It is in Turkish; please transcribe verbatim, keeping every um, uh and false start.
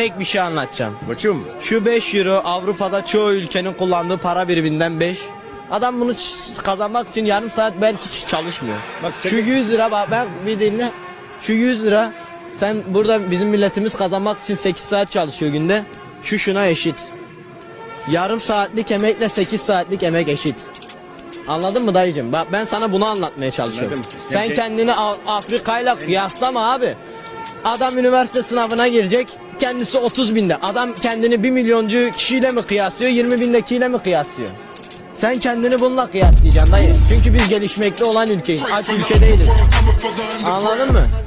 tek bir şey anlatacağım. Koçum. Şu beş euro Avrupa'da çoğu ülkenin kullandığı para biriminden beş. Adam bunu kazanmak için yarım saat belki hiç çalışmıyor. Bak, şu yüz lira bak ben bir dinle. Şu yüz lira sen burada bizim milletimiz kazanmak için sekiz saat çalışıyor günde. Şu şuna eşit. Yarım saatlik emekle sekiz saatlik emek eşit. Anladın mı dayıcım? Bak ben sana bunu anlatmaya çalışıyorum. Anladım. Sen Sen- kendini Afrika'yla kıyaslama abi. Adam üniversite sınavına girecek. Kendisi otuz binde. Adam kendini bir milyoncu kişiyle mi kıyaslıyor, yirmi bindekiyle mi kıyaslıyor? Sen kendini bununla kıyaslayacaksın dayı. Çünkü biz gelişmekte olan ülkeyiz. Aç ülke değiliz. Anladın mı?